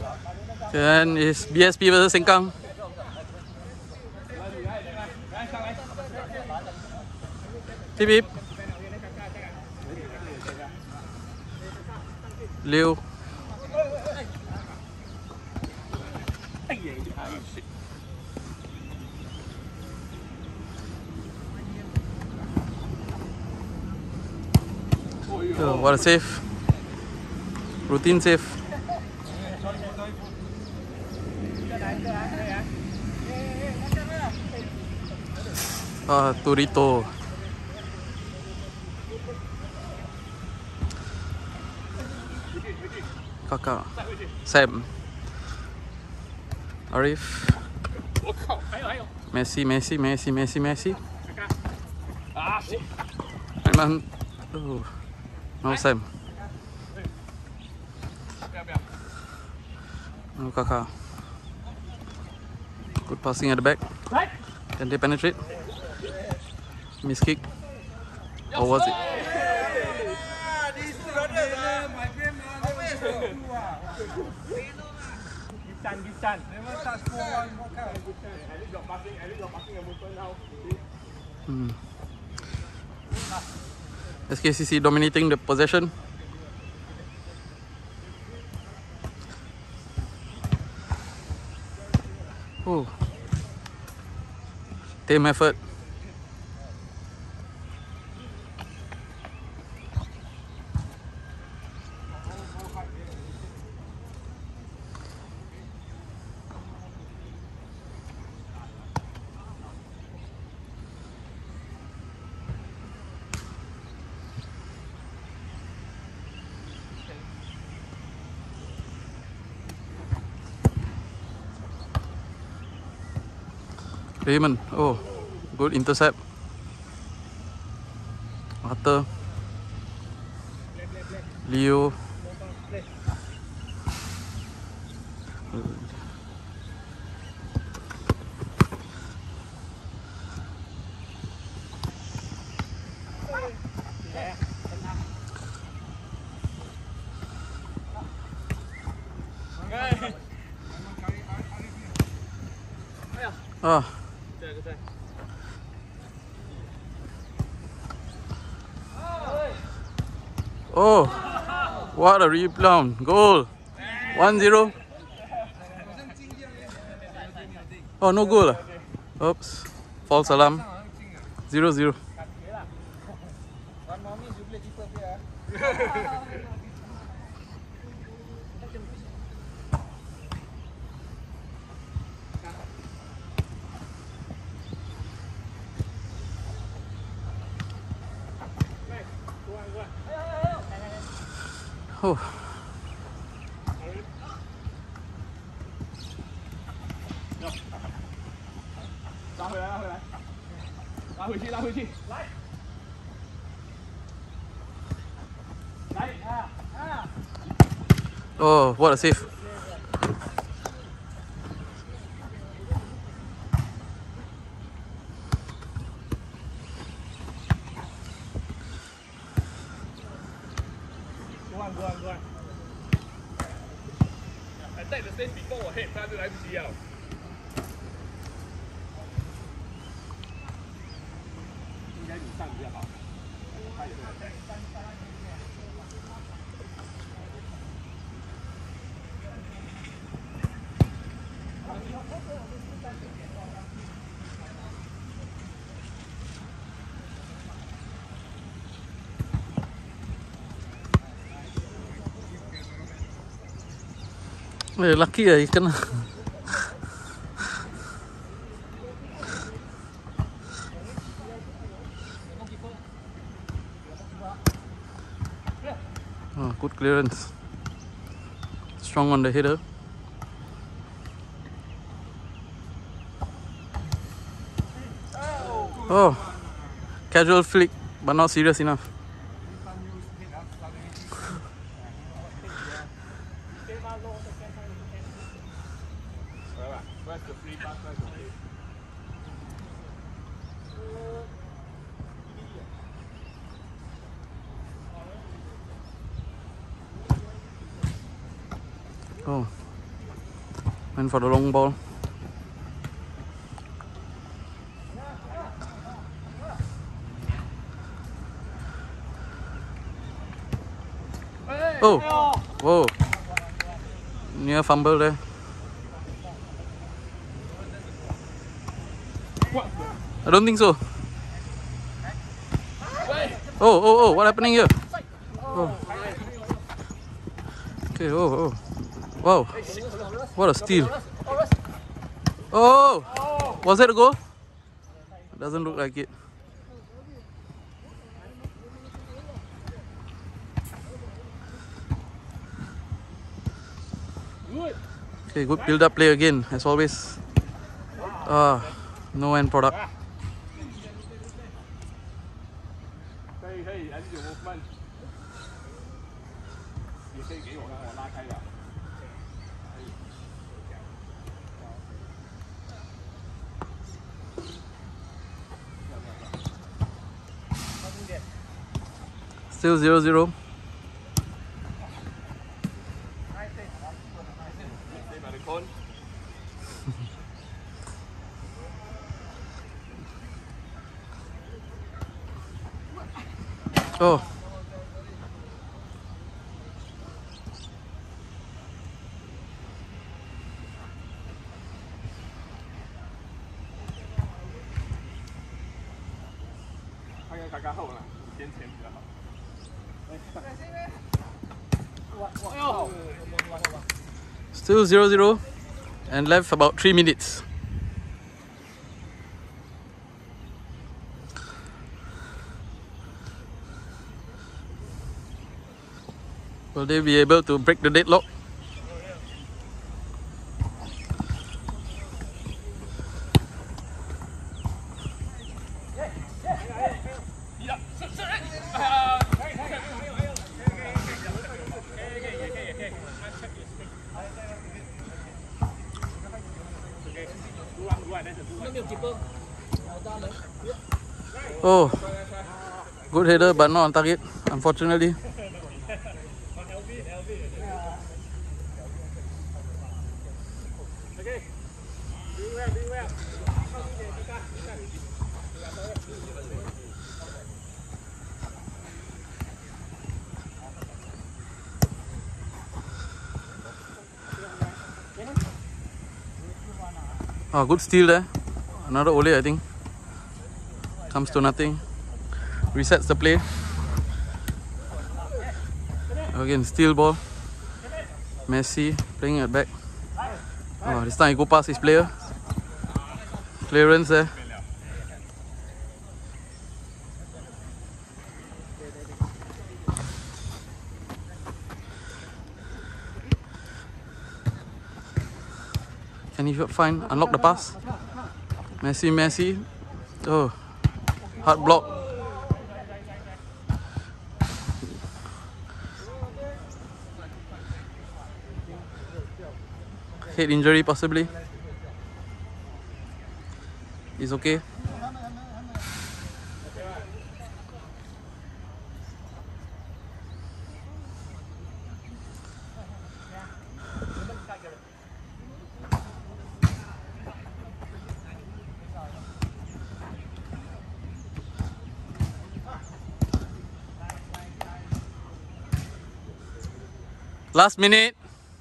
And it's BSP versus Sengkang. Beep beep. Liu. Oh, what a save. Routine save. Turito. Kakak. Sam. Arif. Messi. Aiman. Oh. No Sam. No Kakak. Good passing at the back. Can they penetrate? Miss kick. Or was it? SKCC dominating the possession. Oh, team effort. Raymond, oh, good intercept. Arthur, Leo. Oh, what a rebound. Goal. 1-0. Oh, no goal. Oops. False alarm. 0-0. Oh. Oh, what a save. Go on. Attack the stage before 我 head， 他就来不及了。应该你上比较好，他也会。 Lucky lah ikan lah. Oh, good clearance. Strong on the header. Oh, casual flick, but not serious enough. Where's the free pass? Oh, Went for the long ball. Oh, whoa. Near fumble there. I don't think so. Oh, what happening here? Oh. Okay, oh. Wow. What a steal. Oh! Was that a goal? Doesn't look like it. Okay, good build-up play again, as always. No end product. 可以，还是有movement，也可以给我让我拉开的。 Still 0-0. Oh. Still 0-0 and left about 3 minutes. Will they be able to break the deadlock? Oh, good header but not on target, unfortunately. Oh, good steal there. Another Ole, I think. Comes to nothing. Resets the play. Again, steal ball. Messi playing it back. Oh, this time he go past his player. Clearance there. Can he find, unlock the pass? Messi. Oh, hard block. Head injury possibly. He's okay. Last minute.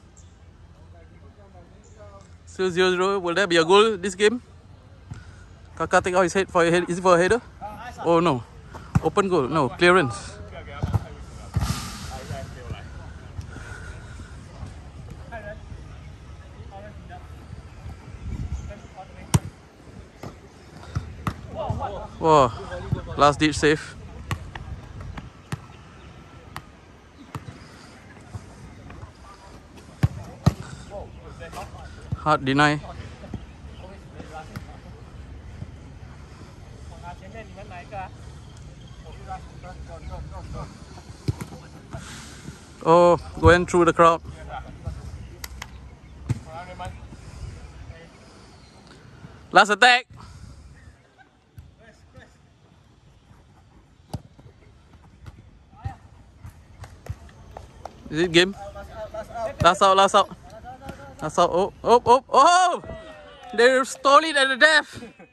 Still 0-0. Will there be a goal this game? Kaka take out his head for a head. Is it for a header? Oh no. Open goal. No, clearance. Wow. Last ditch save. Hard deny. Oh, going through the crowd. Last attack. Is it game? Last out. That's all. Oh, oh, oh, oh! They stole it at the death.